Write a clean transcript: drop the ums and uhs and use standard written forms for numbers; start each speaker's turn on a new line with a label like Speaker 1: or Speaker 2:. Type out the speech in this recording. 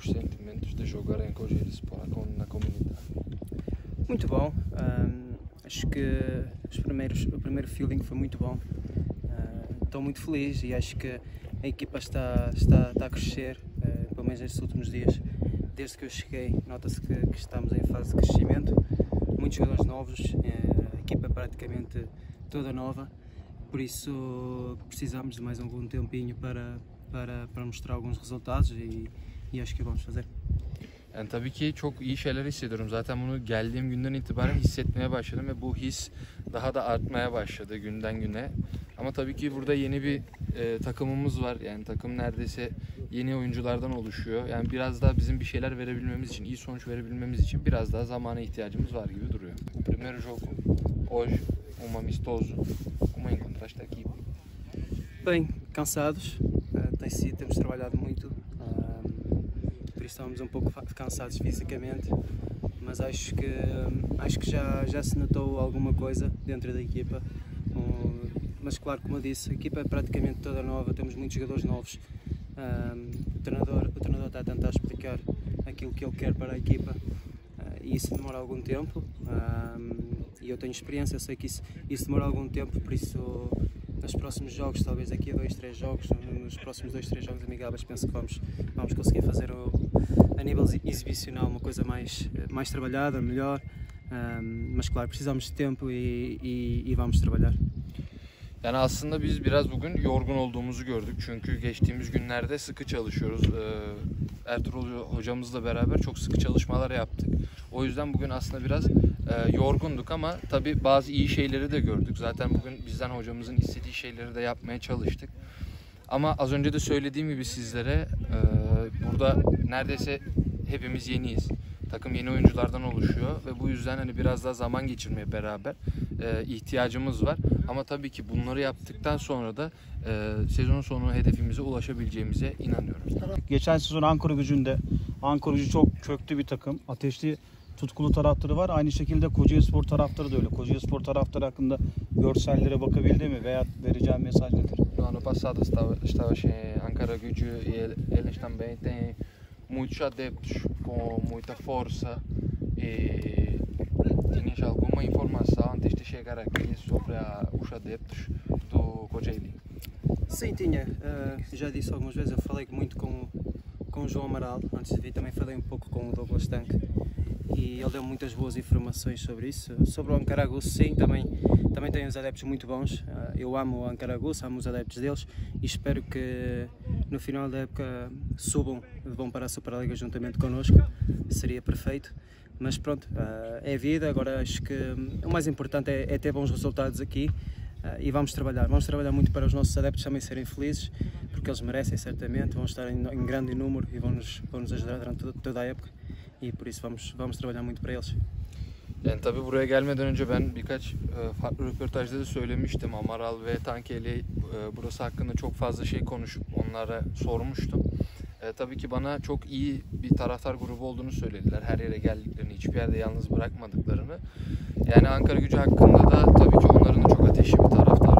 Speaker 1: os sentimentos de jogar em Cojeiro Sport na comunidade?
Speaker 2: Muito bom. Acho que o primeiro feeling foi muito bom. Estou muito feliz e acho que a equipa está a crescer, pelo menos nestes últimos dias. Desde que eu cheguei, nota-se que estamos em fase de crescimento. Muitos jogadores novos, a equipa é praticamente toda nova, por isso precisamos de mais algum tempinho para mostrar alguns resultados e acho que vamos fazer.
Speaker 1: Yani tabii ki çok iyi şeyler hissediyorum. Zaten bunu geldiğim günden itibaren hissetmeye başladım ve bu his daha da artmaya başladı günden güne. Ama tabii ki burada yeni bir takımımız var. Yani takım neredeyse yeni oyunculardan oluşuyor. Yani biraz daha bizim bir şeyler verebilmemiz için, iyi sonuç verebilmemiz için biraz daha zamana ihtiyacımız var gibi duruyor. Primeiro jogo hoje, amistoso. Como encontraste a equipe?
Speaker 2: Bem, cansados, temos trabalhado muito, por isso estamos pouco cansados fisicamente, mas acho que já se notou alguma coisa dentro da equipa. Mas claro, como eu disse, a equipa é praticamente toda nova, temos muitos jogadores novos. O treinador está a tentar explicar aquilo que ele quer para a equipa e isso demora algum tempo. E eu tenho experiência, eu sei que isso demora algum tempo, por isso nos próximos jogos, talvez daqui a 2, 3 jogos, nos próximos 2, 3 jogos amigáveis, penso que vamos conseguir fazer a nível exibicional uma coisa mais trabalhada, melhor, mas claro, precisamos de tempo e vamos trabalhar.
Speaker 1: Yani aslında biz biraz bugün yorgun olduğumuzu gördük çünkü geçtiğimiz günlerde sıkı çalışıyoruz. Ertuğrul hocamızla beraber çok sıkı çalışmalar yaptık. O yüzden bugün aslında biraz yorgunduk ama tabii bazı iyi şeyleri de gördük. Zaten bugün bizden hocamızın istediği şeyleri de yapmaya çalıştık. Ama az önce de söylediğim gibi sizlere burada neredeyse hepimiz yeniyiz. Takım yeni oyunculardan oluşuyor ve bu yüzden hani biraz daha zaman geçirmeye beraber ihtiyacımız var. Ama tabii ki bunları yaptıktan sonra da sezon sonu hedefimize ulaşabileceğimize inanıyoruz.
Speaker 3: Geçen sezon Ankara Gücü çok köklü bir takım. Ateşli, tutkulu taraftarı var. Aynı şekilde Kocaelispor taraftarı da öyle. Kocaelispor taraftarı hakkında görsellere bakabildi mi veya vereceğim mesaj nedir?
Speaker 1: No ano passado estava Ankara Gücü e eles também têm muitos adeptos com muita força. Tinhas alguma informação antes de chegar aqui sobre os adeptos do Cojeiro?
Speaker 2: Sim, tinha. Já disse algumas vezes, eu falei muito com o João Amaral, antes de vir também falei pouco com o Douglas Tanque e ele deu muitas boas informações sobre isso. Sobre o Ankara Gücü, sim, também tem uns adeptos muito bons. Eu amo o Ankara Gücü, amo os adeptos deles e espero que no final da época subam, vão para a Superliga juntamente connosco, seria perfeito. Mas pronto, é vida, agora acho que o mais importante é ter bons resultados aqui e vamos trabalhar muito para os nossos adeptos também serem felizes, porque eles merecem certamente, vão estar em grande número e vão nos ajudar durante toda a época e por isso vamos trabalhar muito para eles.
Speaker 1: Yani tabii buraya gelmeden önce ben birkaç farklı röportajda da söylemiştim. Amaral ve Tankeli burası hakkında çok fazla şey konuşup onlara sormuştum. Tabii ki bana çok iyi bir taraftar grubu olduğunu söylediler. Her yere geldiklerini, hiçbir yerde yalnız bırakmadıklarını. Yani Ankara Gücü hakkında da tabii ki onların da çok ateşli bir taraftar